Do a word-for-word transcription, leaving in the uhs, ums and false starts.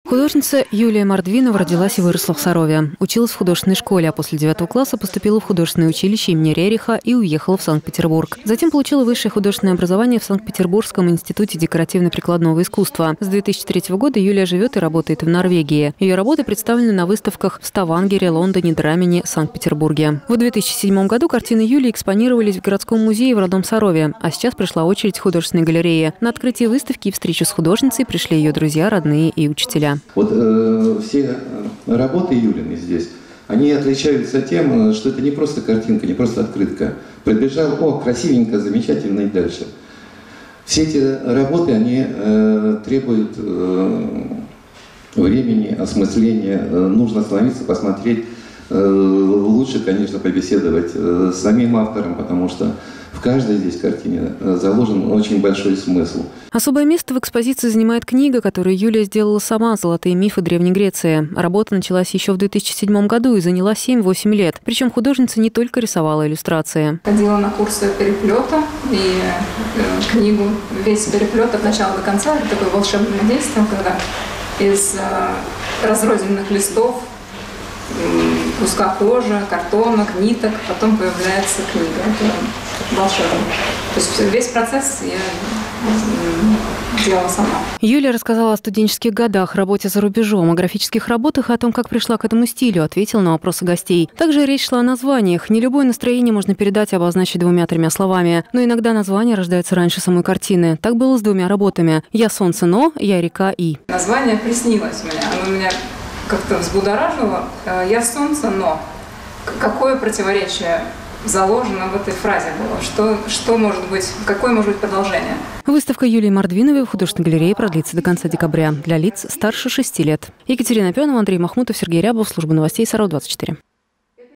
Художница Юлия Мордвинова родилась и выросла в Сарове. Училась в художественной школе, а после девятого класса поступила в художественное училище имени Рериха и уехала в Санкт-Петербург. Затем получила высшее художественное образование в Санкт-Петербургском институте декоративно-прикладного искусства. С две тысячи третьего года Юлия живет и работает в Норвегии. Ее работы представлены на выставках в Ставангере, Лондоне, Драмене, Санкт-Петербурге. В две тысячи седьмом году картины Юлии экспонировались в городском музее в родном Сарове, а сейчас пришла очередь художественной галереи. На открытие выставки и встречу с художницей пришли ее друзья, родные и учителя. Вот э, все работы Юлины здесь, они отличаются тем, что это не просто картинка, не просто открытка. Пробежал, о, красивенько, замечательно и дальше. Все эти работы, они э, требуют э, времени, осмысления. Э, нужно остановиться, посмотреть. Э, лучше, конечно, побеседовать э, с самим автором, потому что в каждой здесь картине заложен очень большой смысл. Особое место в экспозиции занимает книга, которую Юлия сделала сама «Золотые мифы Древней Греции». Работа началась еще в две тысячи седьмом году и заняла семь-восемь лет. Причем художница не только рисовала иллюстрации. Ходила на курсы переплета и э, книгу «Весь переплет от начала до конца». Это такое волшебное действие, когда из э, разрозненных листов, куска кожи, картонок, ниток, потом появляется книга. Это волшебно. То есть весь процесс я делала сама. Юлия рассказала о студенческих годах, работе за рубежом, о графических работах и о том, как пришла к этому стилю, ответила на вопросы гостей. Также речь шла о названиях. Не любое настроение можно передать и обозначить двумя-тремя словами. Но иногда название рождается раньше самой картины. Так было с двумя работами. «Я солнце, но», «Я река и». Название приснилось мне. Оно меня как-то взбудоражило. «Я солнце, но». Какое противоречие заложено в этой фразе было? Что, что может быть, какое может быть продолжение? Выставка Юлии Мордвиновой в художественной галерее продлится до конца декабря для лиц старше шести лет. Екатерина Пионова, Андрей Махмутов, Сергей Рябов, служба новостей Саров двадцать четыре.